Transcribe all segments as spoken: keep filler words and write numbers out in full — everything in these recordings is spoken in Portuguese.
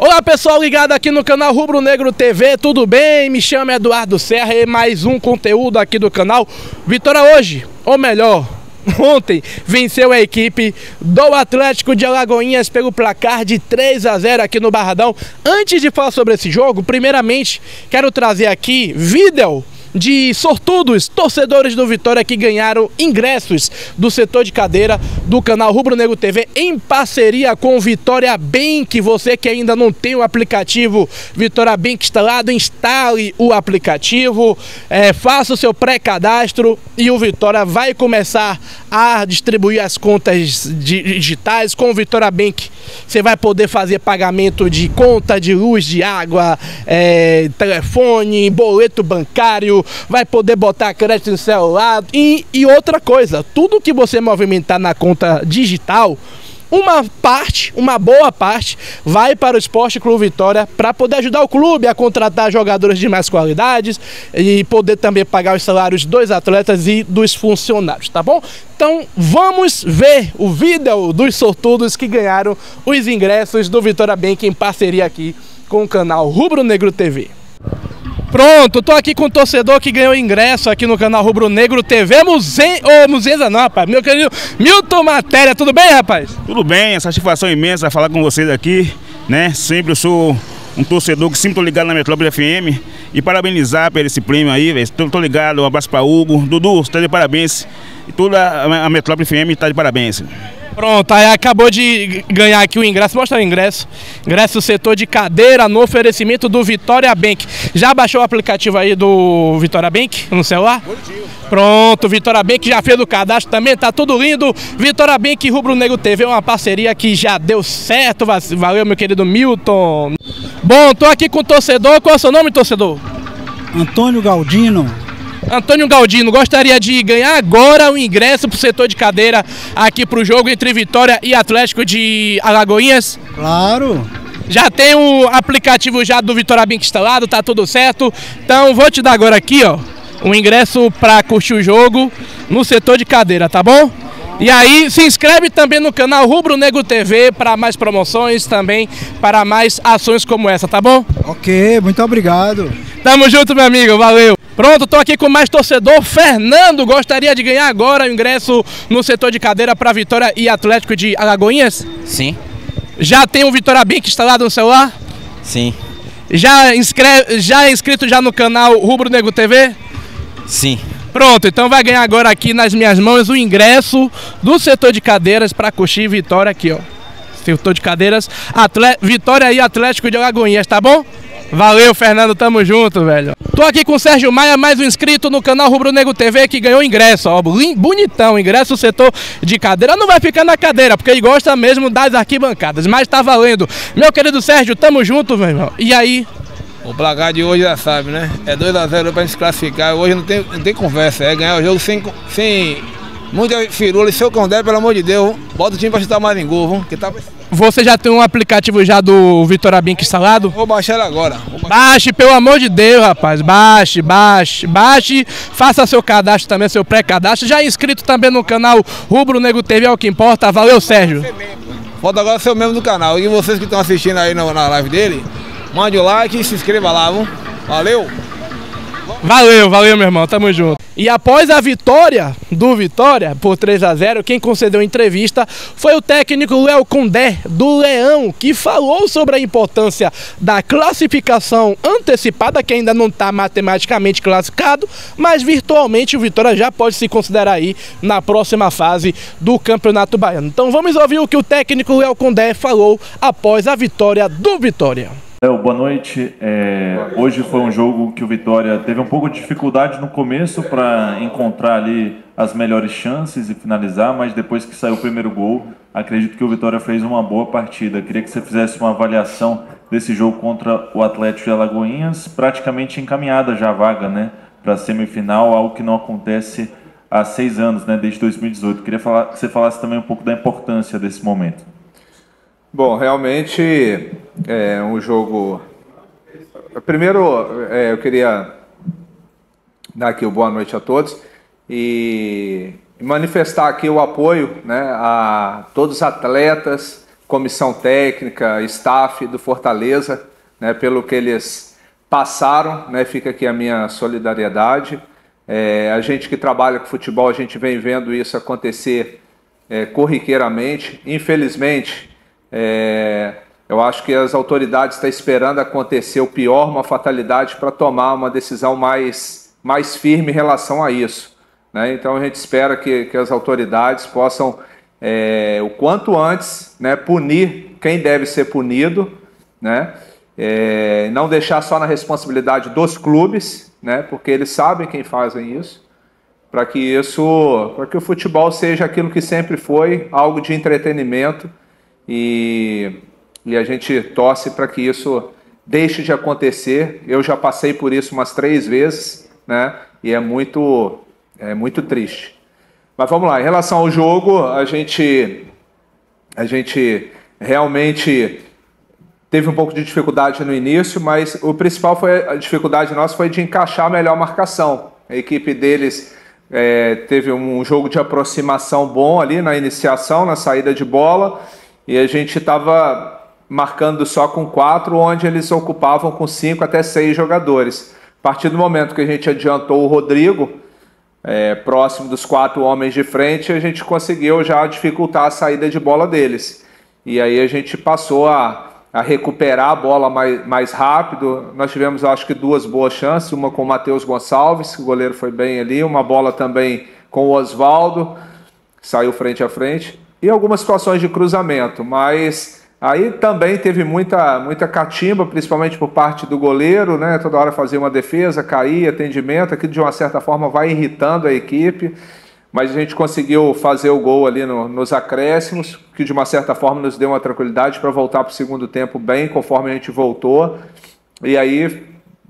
Olá pessoal ligado aqui no canal Rubro Negro T V, tudo bem? Me chamo Eduardo Serra e mais um conteúdo aqui do canal. Vitória hoje, ou melhor, ontem, venceu a equipe do Atlético de Alagoinhas pelo placar de três a zero aqui no Barradão. Antes de falar sobre esse jogo, primeiramente quero trazer aqui vídeo de sortudos, torcedores do Vitória que ganharam ingressos do setor de cadeira do canal Rubro Negro T V em parceria com o Vitória Bank. Você que ainda não tem o aplicativo Vitória Bank instalado, instale o aplicativo, é, faça o seu pré-cadastro e o Vitória vai começar a distribuir as contas digitais com o Vitória Bank. Você vai poder fazer pagamento de conta de luz, de água, é, telefone, boleto bancário, vai poder botar crédito no celular e, e outra coisa, tudo que você movimentar na conta digital, uma parte, uma boa parte, vai para o Esporte Clube Vitória para poder ajudar o clube a contratar jogadores de mais qualidades e poder também pagar os salários dos atletas e dos funcionários, tá bom? Então vamos ver o vídeo dos sortudos que ganharam os ingressos do Vitória Bank em parceria aqui com o canal Rubro Negro T V. Pronto, tô aqui com um torcedor que ganhou ingresso aqui no canal Rubro Negro T V. Muzen... Oh, Muzenza não, rapaz. Meu querido Milton Matéria, tudo bem, rapaz? Tudo bem, satisfação imensa falar com vocês aqui, né? Sempre eu sou um torcedor que sempre tô ligado na Metrópole F M e parabenizar por esse prêmio aí, velho. Tô, tô ligado, um abraço pra Hugo. Dudu, você tá de parabéns. E toda a Metrópole F M tá de parabéns. Pronto, aí acabou de ganhar aqui o ingresso, mostra o ingresso. Ingresso setor de cadeira no oferecimento do Vitória Bank. Já baixou o aplicativo aí do Vitória Bank no celular? Pronto, Vitória Bank já fez o cadastro também, tá tudo lindo. Vitória Bank e Rubro Negro T V é uma parceria que já deu certo. Valeu, meu querido Milton. Bom, tô aqui com o torcedor. Qual é o seu nome, torcedor? Antônio Galdino. Antônio Galdino, gostaria de ganhar agora o ingresso para o setor de cadeira aqui para o jogo entre Vitória e Atlético de Alagoinhas? Claro. Já tem o aplicativo já do Vitória Bank instalado, tá tudo certo. Então vou te dar agora aqui, ó, o ingresso para curtir o jogo no setor de cadeira, tá bom? E aí, se inscreve também no canal Rubro Negro T V para mais promoções também, para mais ações como essa, tá bom? Ok, muito obrigado. Tamo junto, meu amigo, valeu. Pronto, tô aqui com mais torcedor. Fernando, gostaria de ganhar agora o ingresso no setor de cadeira para Vitória e Atlético de Alagoinhas? Sim. Já tem o Vitória Bank instalado no celular? Sim. Já, inscreve, já é inscrito já no canal Rubro Negro T V? Sim. Pronto, então vai ganhar agora aqui nas minhas mãos o ingresso do setor de cadeiras para curtir Vitória aqui, ó. Setor de cadeiras, Atle... Vitória e Atlético de Alagoinhas, tá bom? Valeu, Fernando, tamo junto, velho. Tô aqui com o Sérgio Maia, mais um inscrito no canal Rubro Negro T V que ganhou ingresso, ó, bonitão, ingresso do setor de cadeira. Não vai ficar na cadeira, porque ele gosta mesmo das arquibancadas, mas tá valendo. Meu querido Sérgio, tamo junto, meu irmão. E aí? O placar de hoje já sabe, né? É dois a zero pra gente se classificar. Hoje não tem, não tem conversa, é ganhar o jogo sem, sem muita firula. E se eu condeno, pelo amor de Deus, bota o time pra chutar mais em gol, vamos, que tá... Você já tem um aplicativo já do Vitória Bank instalado? Vou baixar ele agora. Baixar. Baixe, pelo amor de Deus, rapaz. Baixe, baixe, baixe. Faça seu cadastro também, seu pré-cadastro. Já é inscrito também no canal Rubro Negro T V, é o que importa. Valeu, Sérgio. Falta agora ser o membro do canal. E vocês que estão assistindo aí na, na live dele, mande o like e se inscreva lá, vamos. Valeu. Valeu, valeu, meu irmão, tamo junto. E após a vitória do Vitória por três a zero, quem concedeu a entrevista foi o técnico Léo Condé, do Leão, que falou sobre a importância da classificação antecipada, que ainda não está matematicamente classificado, mas virtualmente o Vitória já pode se considerar aí na próxima fase do Campeonato Baiano. Então vamos ouvir o que o técnico Léo Condé falou após a vitória do Vitória. Léo, boa noite. É, hoje foi um jogo que o Vitória teve um pouco de dificuldade no começo para encontrar ali as melhores chances e finalizar, mas depois que saiu o primeiro gol, acredito que o Vitória fez uma boa partida. Queria que você fizesse uma avaliação desse jogo contra o Atlético de Alagoinhas, praticamente encaminhada já a vaga, né, para a semifinal, algo que não acontece há seis anos, né, desde dois mil e dezoito. Queria falar, que você falasse também um pouco da importância desse momento. Bom, realmente é um jogo... Primeiro, é, eu queria dar aqui o boa noite a todos e manifestar aqui o apoio, né, a todos os atletas, comissão técnica, staff do Fortaleza, né, pelo que eles passaram, né, fica aqui a minha solidariedade. É, a gente que trabalha com futebol, a gente vem vendo isso acontecer é, corriqueiramente. Infelizmente, é, eu acho que as autoridades estão esperando acontecer o pior, uma fatalidade, para tomar uma decisão mais, mais firme em relação a isso, né? Então a gente espera que, que as autoridades possam, é, o quanto antes, né, punir quem deve ser punido, né? É, não deixar só na responsabilidade dos clubes, né, porque eles sabem quem fazem isso, para que isso, para que o futebol seja aquilo que sempre foi, algo de entretenimento, e, e a gente torce para que isso deixe de acontecer. Eu já passei por isso umas três vezes, né, e é muito, é muito triste. Mas vamos lá, em relação ao jogo, a gente, a gente realmente teve um pouco de dificuldade no início, mas o principal foi a dificuldade nossa foi de encaixar melhor a marcação. A equipe deles é, teve um jogo de aproximação bom ali na iniciação, na saída de bola, e a gente estava marcando só com quatro, onde eles ocupavam com cinco até seis jogadores. A partir do momento que a gente adiantou o Rodrigo, é, próximo dos quatro homens de frente, a gente conseguiu já dificultar a saída de bola deles. E aí a gente passou a a recuperar a bola mais, mais rápido. Nós tivemos, acho que, duas boas chances, uma com o Matheus Gonçalves, que o goleiro foi bem ali, uma bola também com o Oswaldo, que saiu frente a frente, e algumas situações de cruzamento, mas aí também teve muita, muita catimba, principalmente por parte do goleiro, né? Toda hora fazia uma defesa, caía, atendimento, aquilo de uma certa forma vai irritando a equipe, mas a gente conseguiu fazer o gol ali no, nos acréscimos, que de uma certa forma nos deu uma tranquilidade para voltar para o segundo tempo bem, conforme a gente voltou. E aí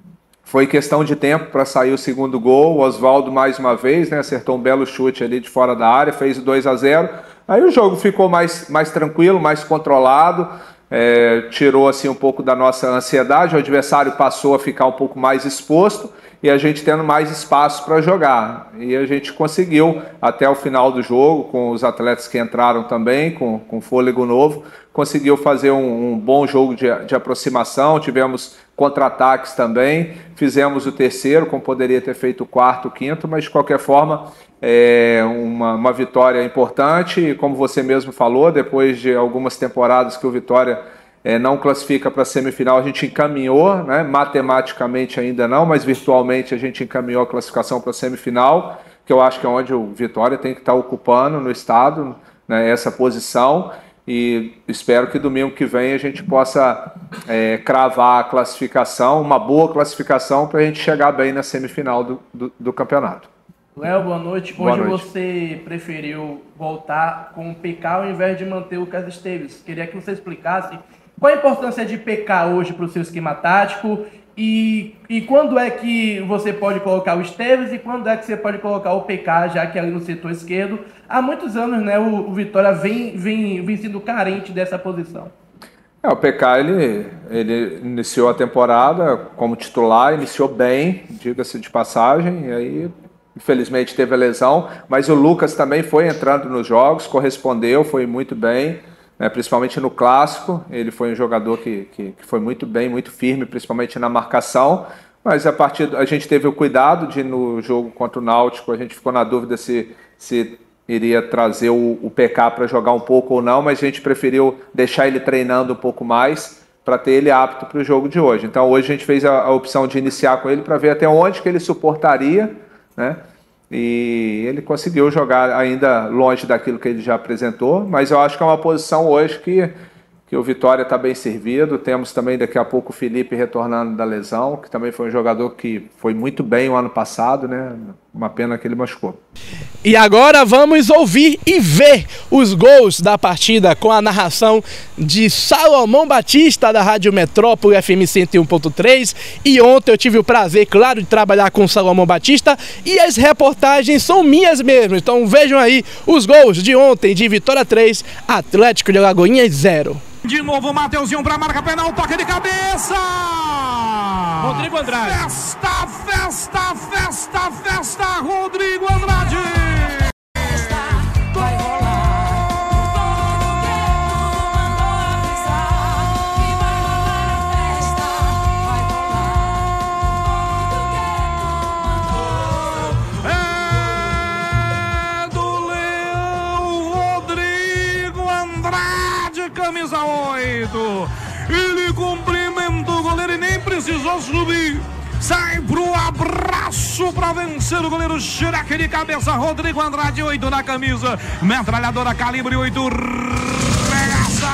foi questão de tempo para sair o segundo gol. O Oswaldo mais uma vez, né, acertou um belo chute ali de fora da área, fez o dois a zero. Aí o jogo ficou mais, mais tranquilo, mais controlado, é, tirou assim um pouco da nossa ansiedade, o adversário passou a ficar um pouco mais exposto, e a gente tendo mais espaço para jogar. E a gente conseguiu, até o final do jogo, com os atletas que entraram também, com, com fôlego novo, conseguiu fazer um, um bom jogo de, de aproximação, tivemos contra-ataques também, fizemos o terceiro, como poderia ter feito o quarto, o quinto, mas de qualquer forma, é uma, uma vitória importante, e como você mesmo falou, depois de algumas temporadas que o Vitória É, não classifica para a semifinal, a gente encaminhou, né? Matematicamente ainda não, mas virtualmente a gente encaminhou a classificação para a semifinal, que eu acho que é onde o Vitória tem que estar ocupando no estado, né, essa posição, e espero que domingo que vem a gente possa é, cravar a classificação, uma boa classificação, para a gente chegar bem na semifinal do, do, do campeonato. Léo, boa noite. Boa Hoje noite. Você preferiu voltar com o P K ao invés de manter o Lucas Esteves. Queria que você explicasse qual a importância de P K hoje para o seu esquema tático e, e quando é que você pode colocar o Esteves e quando é que você pode colocar o P K, já que ali no setor esquerdo, há muitos anos, né, o, o Vitória vem, vem, vem sendo carente dessa posição. É, o P K ele, ele iniciou a temporada como titular, iniciou bem, diga-se de passagem, e aí infelizmente teve a lesão, mas o Lucas também foi entrando nos jogos, correspondeu, foi muito bem. Né, principalmente no clássico, ele foi um jogador que, que, que foi muito bem, muito firme, principalmente na marcação, mas a partir a gente teve o cuidado de, no jogo contra o Náutico, a gente ficou na dúvida se, se iria trazer o, o P K para jogar um pouco ou não, mas a gente preferiu deixar ele treinando um pouco mais para ter ele apto para o jogo de hoje. Então hoje a gente fez a, a opção de iniciar com ele para ver até onde que ele suportaria, né? E ele conseguiu jogar ainda longe daquilo que ele já apresentou, mas eu acho que é uma posição hoje que, que o Vitória está bem servido. Temos também daqui a pouco o Felipe retornando da lesão, que também foi um jogador que foi muito bem o ano passado, né? Uma pena que ele machucou. E agora vamos ouvir e ver os gols da partida com a narração de Salomão Batista, da Rádio Metrópole F M cento e um ponto três. E ontem eu tive o prazer, claro, de trabalhar com o Salomão Batista e as reportagens são minhas mesmo. Então vejam aí os gols de ontem de Vitória três, Atlético de Alagoinhas zero. De novo o Mateuzinho para marca penal, toque de cabeça! Rodrigo Andrade. Festa, festa, festa, festa, Rodrigo Andrade! direito. Ele cumprimenta o goleiro e nem precisou subir. Sai pro abraço para vencer o goleiro Shrek de cabeça. Rodrigo Andrade, oito na camisa. Metralhadora calibre oito. Regaça.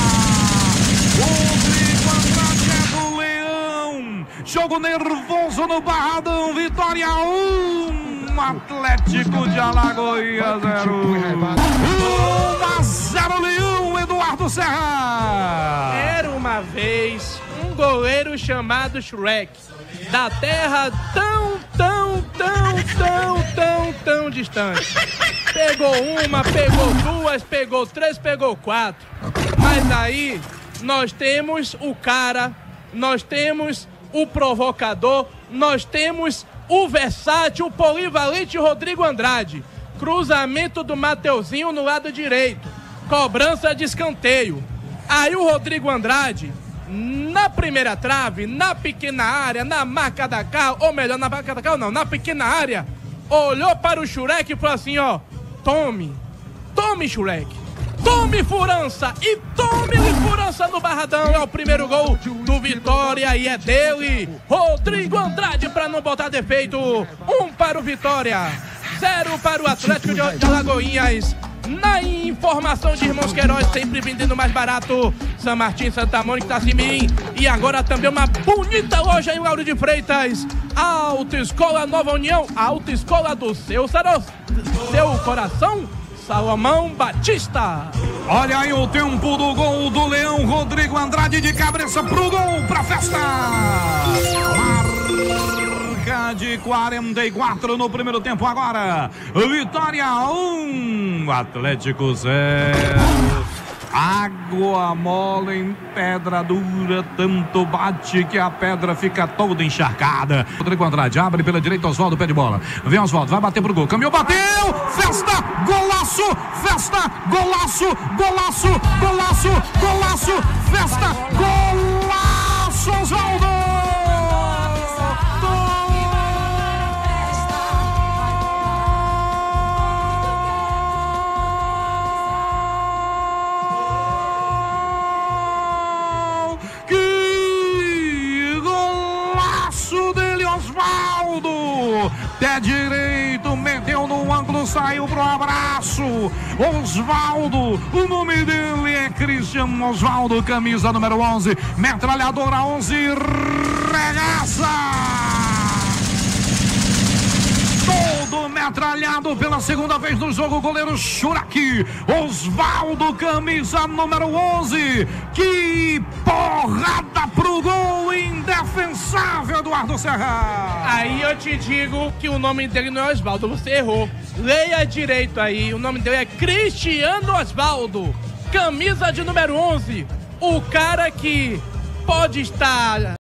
Rodrigo Andrade é do Leão. Jogo nervoso no Barradão. Vitória um. Atlético de Alagoas zero. um a zero Leão, Eduardo Serra. Era uma vez um goleiro chamado Shrek, da terra tão, tão, tão, tão, tão, tão distante. Pegou uma, pegou duas, pegou três, pegou quatro. Mas aí nós temos o cara, nós temos o provocador, nós temos o versátil, o polivalente Rodrigo Andrade. Cruzamento do Mateuzinho no lado direito. Cobrança de escanteio. Aí o Rodrigo Andrade, na primeira trave, na pequena área, na marca da cal, ou melhor, na marca da cal não, na pequena área, olhou para o Shrek e falou assim, ó, tome, tome Shrek, tome furança e tome-lhe furança no Barradão. É o primeiro gol do Vitória e é dele, Rodrigo Andrade, para não botar defeito. Um para o Vitória, zero para o Atlético de, de Alagoinhas. Na informação de Irmãos Queiroz, sempre vendendo mais barato, São Martim, Santa Mônica, Itacimirim. E agora também uma bonita loja em Lauro de Freitas. Autoescola Nova União, autoescola do seu, seu coração, Salomão Batista. Olha aí o tempo do gol do Leão. Rodrigo Andrade de cabeça pro gol, pra festa. Marca de quarenta e quatro no primeiro tempo agora. Vitória um, Atlético zero. Água mole em pedra dura, tanto bate que a pedra fica toda encharcada. Rodrigo Andrade abre pela direita, Oswaldo pé de bola. Vem Oswaldo, vai bater pro gol. Caminhou, bateu! Festa! Golaço! Festa! Golaço! Golaço! Golaço! Golaço! Festa! Golaço! Oswaldo! Pé direito, meteu no ângulo, saiu pro abraço. Oswaldo, o nome dele é Cristiano Oswaldo, camisa número onze, metralhadora onze, regaça. Todo metralhado pela segunda vez no jogo, goleiro Shrek. Oswaldo, camisa número onze. Que porrada pro gol, indefensável, Eduardo Serra. Aí eu te digo que o nome dele não é Oswaldo, você errou. Leia direito aí, o nome dele é Cristiano Oswaldo, camisa de número onze. O cara que pode estar